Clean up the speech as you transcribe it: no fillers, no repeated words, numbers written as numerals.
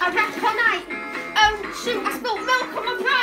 I've wrapped all night. Oh, shoot, I spilled milk on my